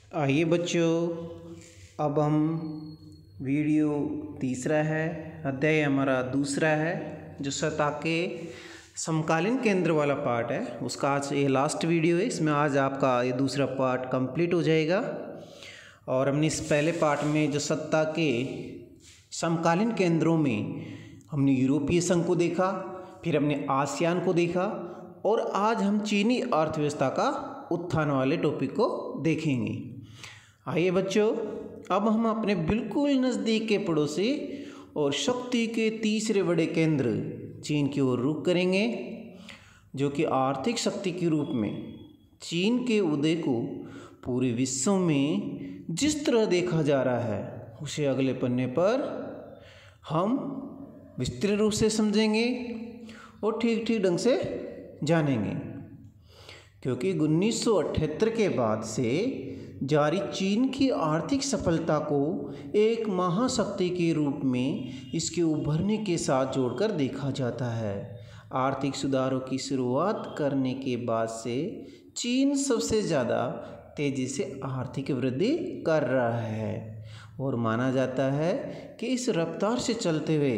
आइए बच्चों, अब हम वीडियो तीसरा है, अध्याय हमारा दूसरा है जो सतह के समकालीन केंद्र वाला पार्ट है, उसका आज ये लास्ट वीडियो है। इसमें आज आपका ये दूसरा पार्ट कंप्लीट हो जाएगा। और हमने इस पहले पार्ट में जो सत्ता के समकालीन केंद्रों में हमने यूरोपीय संघ को देखा, फिर हमने आसियान को देखा, और आज हम चीनी अर्थव्यवस्था का उत्थान वाले टॉपिक को देखेंगे। आइए बच्चों, अब हम अपने बिल्कुल नज़दीक के पड़ोसी और शक्ति के तीसरे बड़े केंद्र चीन की ओर रुख करेंगे, जो कि आर्थिक शक्ति के रूप में चीन के उदय को पूरे विश्व में जिस तरह देखा जा रहा है उसे अगले पन्ने पर हम विस्तृत रूप से समझेंगे और ठीक ठीक ढंग से जानेंगे। क्योंकि 1978 के बाद से जारी चीन की आर्थिक सफलता को एक महाशक्ति के रूप में इसके उभरने के साथ जोड़कर देखा जाता है। आर्थिक सुधारों की शुरुआत करने के बाद से चीन सबसे ज़्यादा तेज़ी से आर्थिक वृद्धि कर रहा है और माना जाता है कि इस रफ्तार से चलते हुए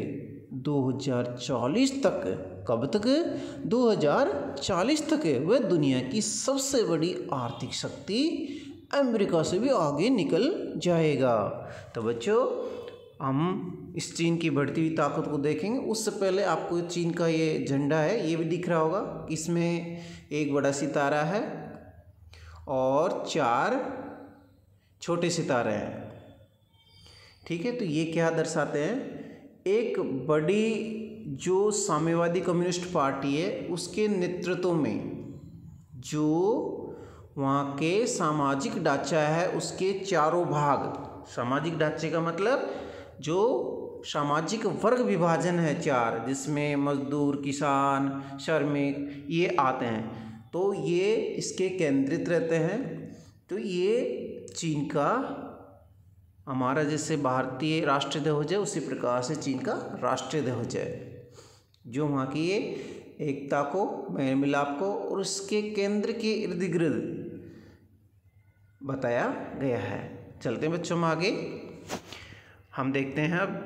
2040 तक, कब तक? 2040 तक वह दुनिया की सबसे बड़ी आर्थिक शक्ति अमेरिका से भी आगे निकल जाएगा। तो बच्चों, हम इस चीन की बढ़ती हुई ताकत को देखेंगे। उससे पहले आपको चीन का ये झंडा है, ये भी दिख रहा होगा। इसमें एक बड़ा सितारा है और 4 छोटे सितारे हैं। ठीक है, तो ये क्या दर्शाते हैं? एक बड़ी जो साम्यवादी कम्युनिस्ट पार्टी है उसके नेतृत्व में जो वहाँ के सामाजिक ढांचा है उसके चारों भाग, सामाजिक ढांचे का मतलब जो सामाजिक वर्ग विभाजन है 4, जिसमें मजदूर, किसान, श्रमिक ये आते हैं, तो ये इसके केंद्रित रहते हैं। तो ये चीन का, हमारा जैसे भारतीय राष्ट्रीय ध्वज है उसी प्रकार से चीन का राष्ट्रीय ध्वज है, जो वहाँ की ये एकता को, मेल मिलाप को और उसके केंद्र के इर्द गिर्द बताया गया है। चलते हैं बच्चों हम आगे, हम देखते हैं अब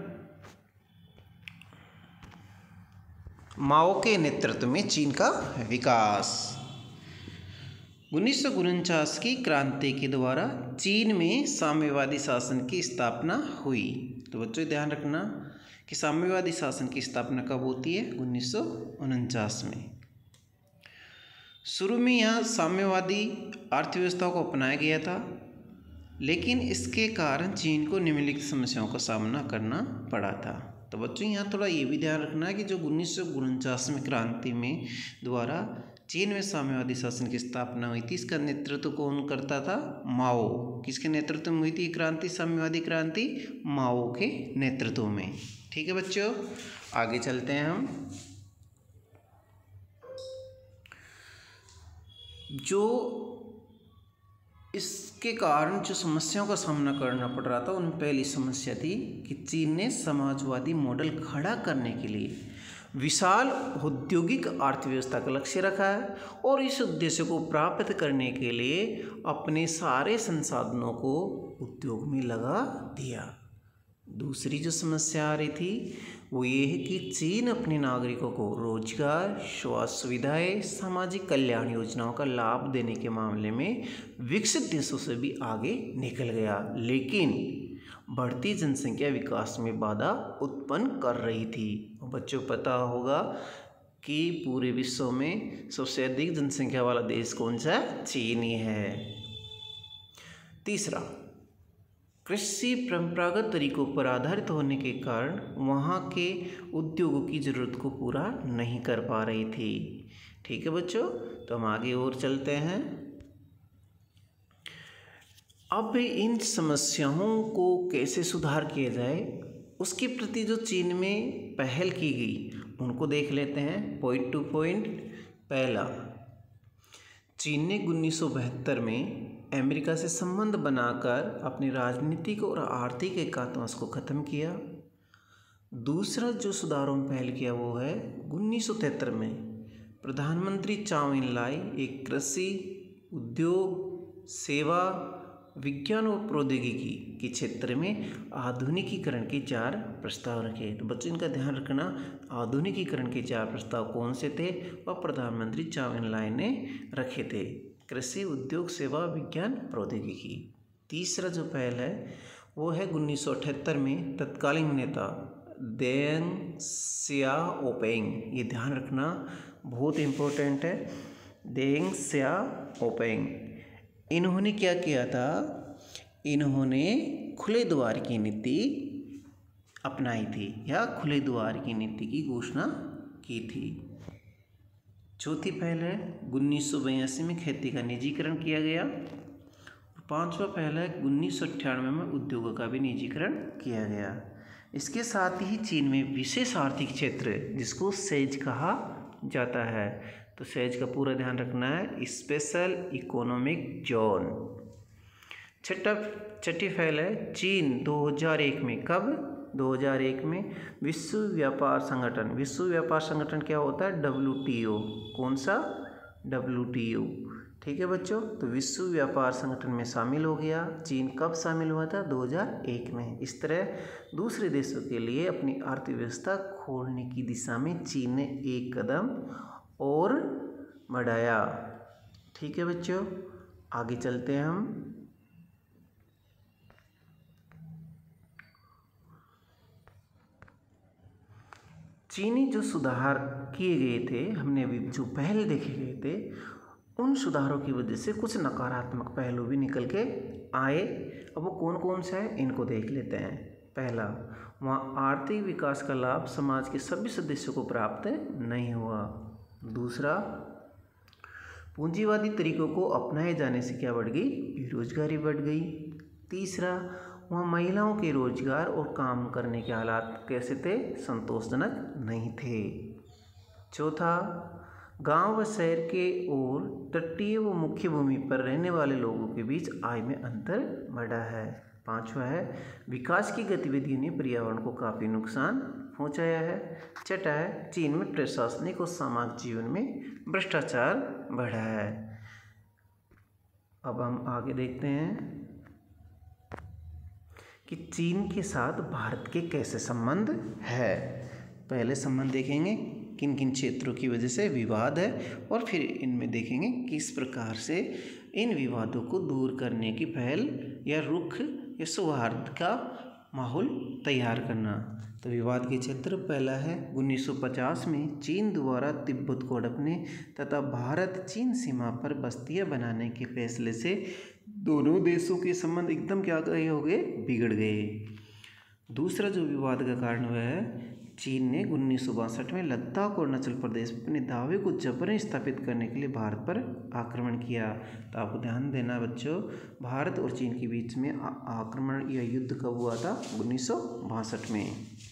माओ के नेतृत्व में चीन का विकास। 1949 की क्रांति के द्वारा चीन में साम्यवादी शासन की स्थापना हुई। तो बच्चों ध्यान रखना कि साम्यवादी शासन की स्थापना कब होती है? 1949 में। शुरू में यहाँ साम्यवादी अर्थव्यवस्था को अपनाया गया था, लेकिन इसके कारण चीन को निम्नलिखित समस्याओं का सामना करना पड़ा था। तो बच्चों यहाँ थोड़ा ये भी ध्यान रखना है कि जो 1949 में क्रांति में द्वारा चीन में साम्यवादी शासन की स्थापना हुई थी, इसका नेतृत्व कौन करता था? माओ। किसके नेतृत्व में हुई थी क्रांति, साम्यवादी क्रांति? माओ के नेतृत्व में। ठीक है बच्चों, आगे चलते हैं हम। जो इसके कारण जो समस्याओं का सामना करना पड़ रहा था, उनमें पहली समस्या थी कि चीन ने समाजवादी मॉडल खड़ा करने के लिए विशाल औद्योगिक अर्थव्यवस्था का लक्ष्य रखा है और इस उद्देश्य को प्राप्त करने के लिए अपने सारे संसाधनों को उद्योग में लगा दिया। दूसरी जो समस्या आ रही थी वो ये है कि चीन अपने नागरिकों को रोजगार, स्वास्थ्य सुविधाएं, सामाजिक कल्याण योजनाओं का लाभ देने के मामले में विकसित देशों से भी आगे निकल गया, लेकिन बढ़ती जनसंख्या विकास में बाधा उत्पन्न कर रही थी। बच्चों पता होगा कि पूरे विश्व में सबसे अधिक जनसंख्या वाला देश कौन सा है? चीन ही है। तीसरा, कृषि परंपरागत तरीकों पर आधारित होने के कारण वहाँ के उद्योगों की ज़रूरत को पूरा नहीं कर पा रही थी। ठीक है बच्चों, तो हम आगे और चलते हैं। अब इन समस्याओं को कैसे सुधार किया जाए उसके प्रति जो चीन में पहल की गई उनको देख लेते हैं पॉइंट टू पॉइंट। पहला, चीन ने 1972 में अमेरिका से संबंध बनाकर अपनी राजनीतिक और आर्थिक एकांतवास को ख़त्म किया। दूसरा जो सुधारों में पहल किया वो है 1973 में प्रधानमंत्री चाउ इन लाई एक कृषि, उद्योग, सेवा विज्ञान और प्रौद्योगिकी के क्षेत्र में आधुनिकीकरण के 4 प्रस्ताव रखे। तो बच्चों इनका ध्यान रखना, आधुनिकीकरण के 4 प्रस्ताव कौन से थे और प्रधानमंत्री चाउ एन लाय ने रखे थे। कृषि, उद्योग, सेवा, विज्ञान, प्रौद्योगिकी। तीसरा जो पहल है वो है 1978 में तत्कालीन नेता देंग सियाओपिंग, ये ध्यान रखना बहुत इम्पोर्टेंट है, देंग सियाओपिंग। इन्होंने क्या किया था, इन्होंने खुले द्वार की नीति अपनाई थी या खुले द्वार की नीति की घोषणा की थी। चौथी पहल है 1982 में खेती का निजीकरण किया गया। पांचवा पहल है 1998 में उद्योगों का भी निजीकरण किया गया। इसके साथ ही चीन में विशेष आर्थिक क्षेत्र जिसको सेज कहा जाता है, तो सेज का पूरा ध्यान रखना है, स्पेशल इकोनॉमिक जोन। छठी पहल है चीन 2001 में, कब 2001 में विश्व व्यापार संगठन, विश्व व्यापार संगठन क्या होता है WTO, कौन सा WTO, ठीक है बच्चों। तो विश्व व्यापार संगठन में शामिल हो गया। चीन कब शामिल हुआ था 2001 में। इस तरह दूसरे देशों के लिए अपनी अर्थव्यवस्था खोलने की दिशा में चीन ने एक कदम और बढ़ाया। ठीक है बच्चों, आगे चलते हैं हम। चीनी जो सुधार किए गए थे, हमने अभी जो पहले देखे गए थे, उन सुधारों की वजह से कुछ नकारात्मक पहलू भी निकल के आए। अब वो कौन कौन से हैं इनको देख लेते हैं। पहला, वहाँ आर्थिक विकास का लाभ समाज के सभी सदस्यों को प्राप्त नहीं हुआ। दूसरा, पूंजीवादी तरीकों को अपनाए जाने से क्या बढ़ गई, बेरोजगारी बढ़ गई। तीसरा, वहाँ महिलाओं के रोजगार और काम करने के हालात कैसे थे, संतोषजनक नहीं थे। चौथा, गांव व शहर के और तटीय व मुख्य भूमि पर रहने वाले लोगों के बीच आय में अंतर बढ़ा है। पांचवा है विकास की गतिविधियों ने पर्यावरण को काफ़ी नुकसान पहुंचाया है। छठा है चीन में प्रशासनिक और सामाजिक जीवन में भ्रष्टाचार बढ़ा है। अब हम आगे देखते हैं कि चीन के साथ भारत के कैसे संबंध है। पहले संबंध देखेंगे किन किन क्षेत्रों की वजह से विवाद है, और फिर इनमें देखेंगे किस प्रकार से इन विवादों को दूर करने की पहल या रुख या सौहार्द का माहौल तैयार करना। तो विवाद के क्षेत्र पहला है 1950 में चीन द्वारा तिब्बत को हड़पने तथा भारत चीन सीमा पर बस्तियां बनाने के फैसले से दोनों देशों के संबंध एकदम क्या हो गए, बिगड़ गए। दूसरा जो विवाद का कारण वह है चीन ने 1962 में लद्दाख और अरुणाचल प्रदेश में अपने दावे को जबरन स्थापित करने के लिए भारत पर आक्रमण किया। तो आपको ध्यान देना बच्चों, भारत और चीन के बीच में आक्रमण या युद्ध कब हुआ था, 1962 में।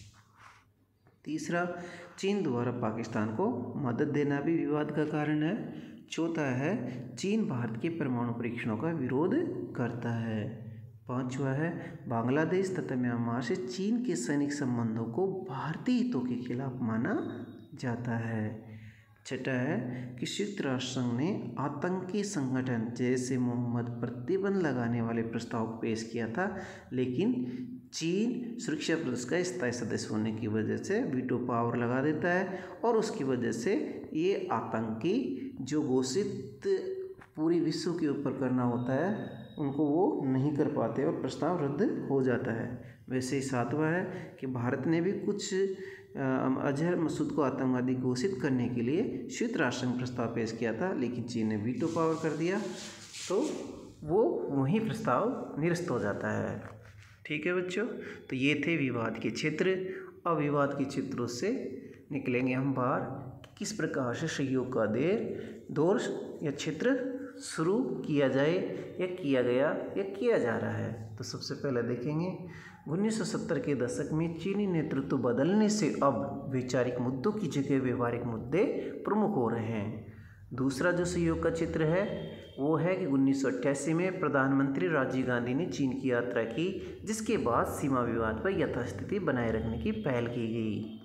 तीसरा, चीन द्वारा पाकिस्तान को मदद देना भी विवाद का कारण है। चौथा है चीन भारत के परमाणु परीक्षणों का विरोध करता है। पांचवा है बांग्लादेश तथा म्यांमार से चीन के सैनिक संबंधों को भारतीय हितों के खिलाफ माना जाता है। छठा है कि संयुक्त राष्ट्र संघ ने आतंकी संगठन जैसे मोहम्मद प्रतिबंध लगाने वाले प्रस्ताव को पेश किया था, लेकिन चीन सुरक्षा परिषद का स्थायी सदस्य होने की वजह से वीटो पावर लगा देता है और उसकी वजह से ये आतंकी जो घोषित पूरी विश्व के ऊपर करना होता है उनको वो नहीं कर पाते और प्रस्ताव रद्द हो जाता है। वैसे ही सातवां है कि भारत ने भी कुछ अजहर मसूद को आतंकवादी घोषित करने के लिए संयुक्त राष्ट्र में प्रस्ताव पेश किया था, लेकिन चीन ने वीटो पावर कर दिया तो वो वही प्रस्ताव निरस्त हो जाता है। ठीक है बच्चों, तो ये थे विवाद के क्षेत्र। अब विवाद के क्षेत्रों से निकलेंगे हम बाहर, किस प्रकार से सहयोग का दौर या क्षेत्र शुरू किया जाए या किया गया या किया जा रहा है। तो सबसे पहले देखेंगे 1970 के दशक में चीनी नेतृत्व बदलने से अब वैचारिक मुद्दों की जगह व्यवहारिक मुद्दे प्रमुख हो रहे हैं। दूसरा जो सहयोग का चित्र है वो है कि 1988 में प्रधानमंत्री राजीव गांधी ने चीन की यात्रा की, जिसके बाद सीमा विवाद पर यथास्थिति बनाए रखने की पहल की गई।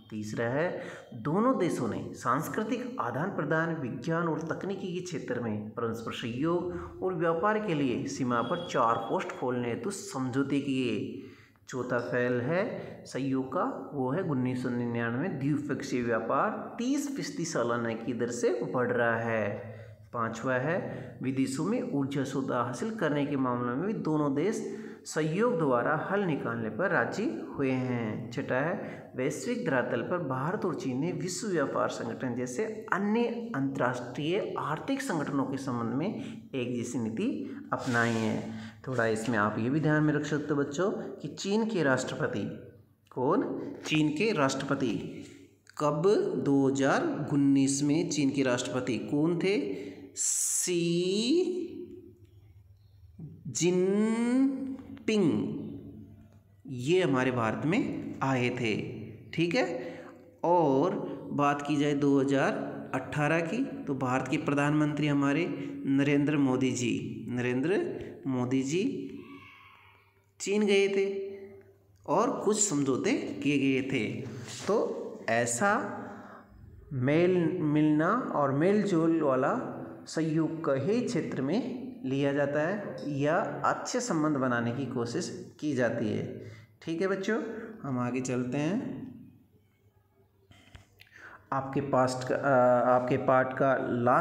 तीसरा है दोनों देशों ने सांस्कृतिक आदान प्रदान, विज्ञान और तकनीकी के क्षेत्र में परस्पर सहयोग और व्यापार के लिए सीमा पर 4 पोस्ट खोलने हेतु समझौते किए। चौथा फैल है सहयोग का, वो है 1999 द्विपक्षीय व्यापार 30% सालाना की दर से बढ़ रहा है। पांचवा है विदेशों में ऊर्जा सौदा हासिल करने के मामले में भी दोनों देश सहयोग द्वारा हल निकालने पर राजी हुए हैं। छठा है वैश्विक धरातल पर भारत और चीन ने विश्व व्यापार संगठन जैसे अन्य अंतर्राष्ट्रीय आर्थिक संगठनों के संबंध में एक जैसी नीति अपनाई है। थोड़ा इसमें आप ये भी ध्यान में रख सकते हो बच्चों कि चीन के राष्ट्रपति कौन, चीन के राष्ट्रपति कब 2019 में चीन के राष्ट्रपति कौन थे, शी जिनपिंग, ये हमारे भारत में आए थे। ठीक है, और बात की जाए 2018 की तो भारत के प्रधानमंत्री हमारे नरेंद्र मोदी जी चीन गए थे और कुछ समझौते किए गए थे। तो ऐसा मेल मिलना और मेल जोल वाला सहयोग का ही क्षेत्र में लिया जाता है या अच्छे संबंध बनाने की कोशिश की जाती है। ठीक है बच्चों, हम आगे चलते हैं। आपके पार्ट का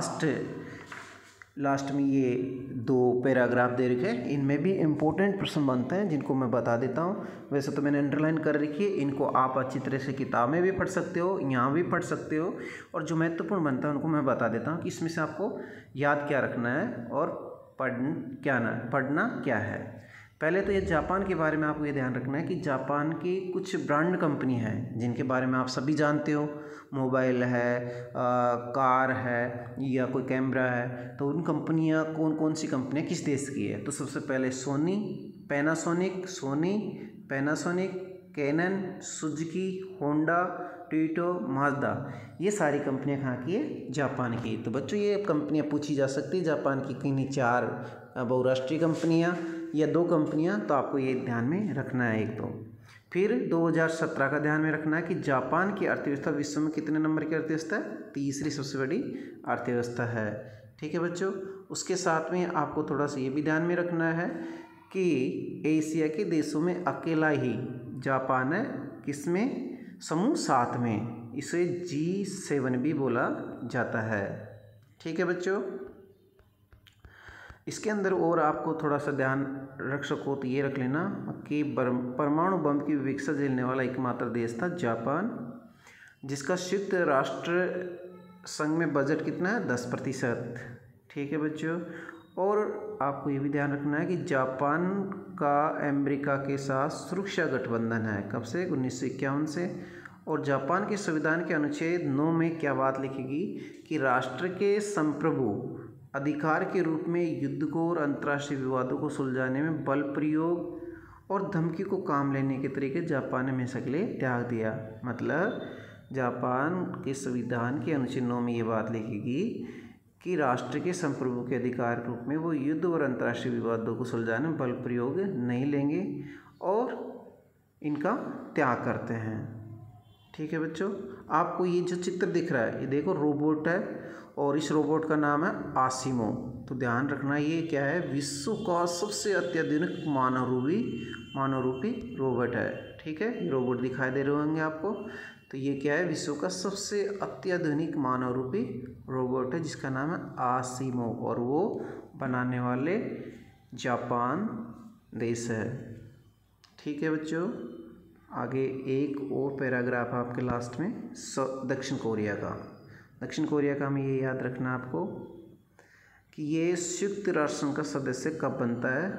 लास्ट में ये 2 पैराग्राफ दे रखे हैं, इनमें भी इम्पोर्टेंट प्रश्न बनते हैं जिनको मैं बता देता हूँ। वैसे तो मैंने अंडरलाइन कर रखी है, इनको आप अच्छी तरह से किताब में भी पढ़ सकते हो, यहाँ भी पढ़ सकते हो, और जो महत्वपूर्ण बनता है उनको मैं बता देता हूँ कि इसमें से आपको याद क्या रखना है और पढ़ना क्या है। पहले तो ये जापान के बारे में आपको ये ध्यान रखना है कि जापान की कुछ ब्रांड कंपनी हैं जिनके बारे में आप सभी जानते हो, मोबाइल है, कार है या कोई कैमरा है। तो उन कंपनियां कौन कौन सी कंपनियां किस देश की है, तो सबसे पहले Sony, Panasonic, Canon, Suzuki, Honda, Toyota, Mazda, ये सारी कंपनियां कहाँ की है, जापान की। तो बच्चों ये कंपनियां पूछी जा सकती है जापान की किन्हीं 4 बहुराष्ट्रीय कंपनियां या 2 कंपनियां, तो आपको ये ध्यान में रखना है एक। तो फिर 2017 का ध्यान में रखना है कि जापान की अर्थव्यवस्था विश्व में कितने नंबर की अर्थव्यवस्था है, तीसरी सबसे बड़ी अर्थव्यवस्था है। ठीक है बच्चों, उसके साथ में आपको थोड़ा सा ये भी ध्यान में रखना है कि एशिया के देशों में अकेला ही जापान है, किसमें, समूह 7 में, इसे G7 भी बोला जाता है। ठीक है बच्चों, इसके अंदर और आपको थोड़ा सा ध्यान रख सको तो ये रख लेना कि परमाणु बम की विकसित झेलने वाला एकमात्र देश था जापान, जिसका संयुक्त राष्ट्र संघ में बजट कितना है, 10%। ठीक है बच्चों, और आपको ये भी ध्यान रखना है कि जापान का अमेरिका के साथ सुरक्षा गठबंधन है, कब से, 1951 से। और जापान के संविधान के अनुच्छेद 9 में क्या बात लिखेगी कि राष्ट्र के संप्रभु अधिकार के रूप में युद्ध को और अंतर्राष्ट्रीय विवादों को सुलझाने में बल प्रयोग और धमकी को काम लेने के तरीके जापान ने हमेशा के लिए त्याग दिया। मतलब जापान के संविधान के अनुच्छेद 9 में ये बात लिखेगी कि राष्ट्र के संप्रभु के अधिकार के रूप में वो युद्ध और अंतर्राष्ट्रीय विवादों को सुलझाने में बल प्रयोग नहीं लेंगे और इनका त्याग करते हैं। ठीक है बच्चों, आपको ये जो चित्र दिख रहा है, ये देखो रोबोट है और इस रोबोट का नाम है आसिमो। तो ध्यान रखना ये क्या है, विश्व का सबसे अत्याधुनिक मानव रूपी रोबोट है। ठीक है, ये रोबोट दिखाई दे रहे होंगे आपको। तो ये क्या है, विश्व का सबसे अत्याधुनिक मानव रूपी रोबोट है जिसका नाम है आसिमो, और वो बनाने वाले जापान देश है। ठीक है बच्चों, आगे एक और पैराग्राफ आपके लास्ट में दक्षिण कोरिया का हमें ये याद रखना आपको कि ये संयुक्त राष्ट्र संघ का सदस्य कब बनता है,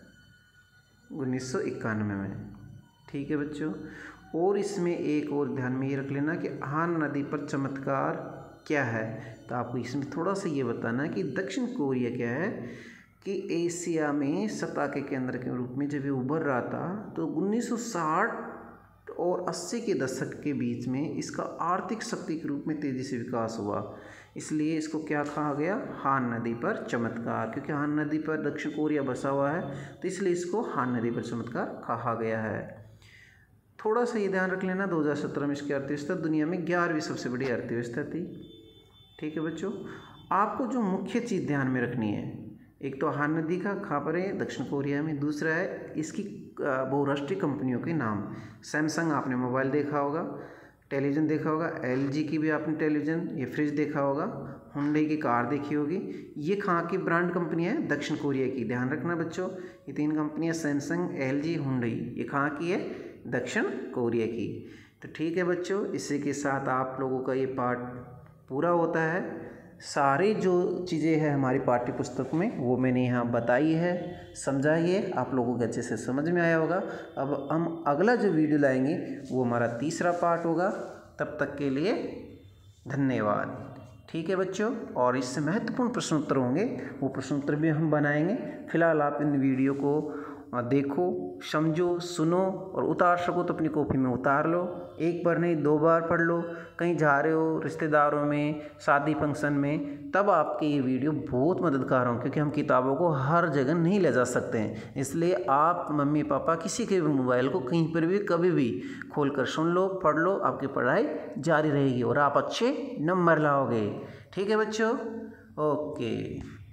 1991 में। ठीक है बच्चों, और इसमें एक और ध्यान में ये रख लेना कि हान नदी पर चमत्कार क्या है। तो आपको इसमें थोड़ा सा ये बताना है कि दक्षिण कोरिया क्या है कि एशिया में सत्ता के केंद्र के रूप में जब ये उभर रहा था तो 1960 और 80 के दशक के बीच में इसका आर्थिक शक्ति के रूप में तेज़ी से विकास हुआ। इसलिए इसको क्या कहा गया, हान नदी पर चमत्कार, क्योंकि हान नदी पर दक्षिण कोरिया बसा हुआ है तो इसलिए इसको हान नदी पर चमत्कार कहा गया है। थोड़ा सा ये ध्यान रख लेना, 2017 में इसकी अर्थव्यवस्था दुनिया में 11वीं सबसे बड़ी अर्थव्यवस्था थी। ठीक है बच्चों, आपको जो मुख्य चीज़ ध्यान में रखनी है, एक तो हान नदी का कहाँ पर है, दक्षिण कोरिया में। दूसरा है इसकी बहुराष्ट्रीय कंपनियों के नाम। सैमसंग आपने मोबाइल देखा होगा, टेलीविज़न देखा होगा, एलजी की भी आपने टेलीविज़न, ये फ्रिज देखा होगा, हुंडई की कार देखी होगी। ये कहाँ की ब्रांड कंपनी है, दक्षिण कोरिया की। ध्यान रखना बच्चों, ये 3 कंपनियाँ सैमसंग, एलजी, हुंडई, ये कहाँ की है, दक्षिण कोरिया की। तो ठीक है बच्चों, इसी के साथ आप लोगों का ये पाठ पूरा होता है। सारी जो चीज़ें हैं हमारी पाठ्य पुस्तक में वो मैंने यहाँ बताई है, समझाइए, आप लोगों को अच्छे से समझ में आया होगा। अब हम अगला जो वीडियो लाएंगे वो हमारा तीसरा पार्ट होगा। तब तक के लिए धन्यवाद। ठीक है बच्चों, और इससे महत्वपूर्ण प्रश्न उत्तर होंगे, वो प्रश्न उत्तर भी हम बनाएंगे। फिलहाल आप इन वीडियो को देखो, समझो, सुनो और उतार सको तो अपनी कॉपी में उतार लो। एक बार नहीं 2 बार पढ़ लो। कहीं जा रहे हो रिश्तेदारों में, शादी फंक्शन में, तब आपके ये वीडियो बहुत मददगार हों, क्योंकि हम किताबों को हर जगह नहीं ले जा सकते हैं। इसलिए आप मम्मी पापा किसी के भी मोबाइल को कहीं पर भी कभी भी खोल कर सुन लो, पढ़ लो, आपकी पढ़ाई जारी रहेगी और आप अच्छे नंबर लाओगे। ठीक है बच्चों, ओके।